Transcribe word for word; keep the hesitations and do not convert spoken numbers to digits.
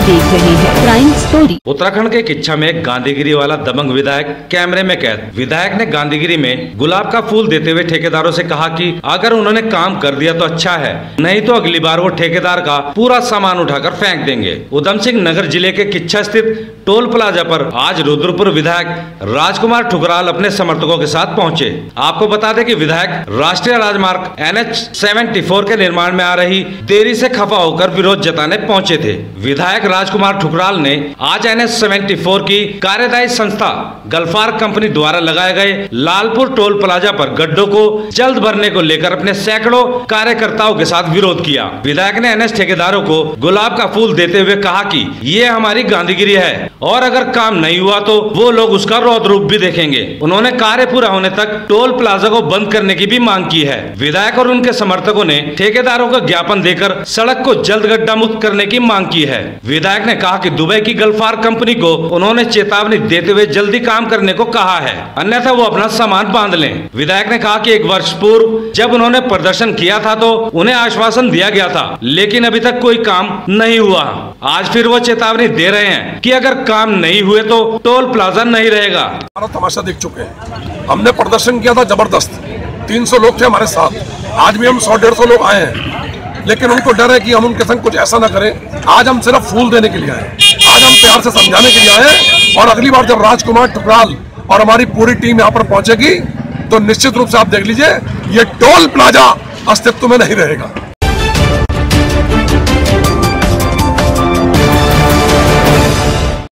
देख रहे हैं क्राइम स्टोरी। उत्तराखंड के किच्छा में गांधीगिरी वाला दबंग विधायक कैमरे में कैद। विधायक ने गांधीगिरी में गुलाब का फूल देते हुए ठेकेदारों से कहा कि अगर उन्होंने काम कर दिया तो अच्छा है, नहीं तो अगली बार वो ठेकेदार का पूरा सामान उठाकर फेंक देंगे। उधम सिंह नगर जिले के किच्छा स्थित टोल प्लाजा पर आज रुद्रपुर विधायक राजकुमार ठुकराल अपने समर्थकों के साथ पहुंचे। आपको बता दें कि विधायक राष्ट्रीय राजमार्ग एन एच चौहत्तर के निर्माण में आ रही देरी से खफा होकर विरोध जताने पहुंचे थे। विधायक राजकुमार ठुकराल ने आज एन एच चौहत्तर की कार्यदायी संस्था गल्फार कंपनी द्वारा लगाए गए लालपुर टोल प्लाजा पर गड्ढों को जल्द भरने को लेकर अपने सैकड़ों कार्यकर्ताओं के साथ विरोध किया। विधायक ने एन एच ठेकेदारों को गुलाब का फूल देते हुए कहा कि ये हमारी गांधीगिरी है और अगर काम नहीं हुआ तो वो लोग उसका रौद्र रूप भी देखेंगे। उन्होंने कार्य पूरा होने तक टोल प्लाजा को बंद करने की भी मांग की है। विधायक और उनके समर्थकों ने ठेकेदारों को ज्ञापन देकर सड़क को जल्द गड्ढा मुक्त करने की मांग की है। विधायक ने कहा कि दुबई की गल्फार कंपनी को उन्होंने चेतावनी देते हुए जल्दी काम करने को कहा है, अन्यथा वो अपना सामान बांध लें। विधायक ने कहा कि एक वर्ष पूर्व जब उन्होंने प्रदर्शन किया था तो उन्हें आश्वासन दिया गया था, लेकिन अभी तक कोई काम नहीं हुआ। आज फिर वो चेतावनी दे रहे हैं कि अगर काम नहीं हुए तो टोल प्लाजा नहीं रहेगा। हमारा तमाशा देख चुके हैं, हमने प्रदर्शन किया था जबरदस्त, तीन सौ लोग थे हमारे साथ। आज भी हम सौ डेढ़ सौ लोग आए हैं, लेकिन उनको डर है कि हम उनके संग कुछ ऐसा ना करें। आज हम सिर्फ फूल देने के लिए आए, आज हम प्यार से समझाने के लिए आए। और अगली बार जब राजकुमार ठुकराल और हमारी पूरी टीम यहाँ पर पहुंचेगी तो निश्चित रूप से आप देख लीजिए ये टोल प्लाजा अस्तित्व में नहीं रहेगा।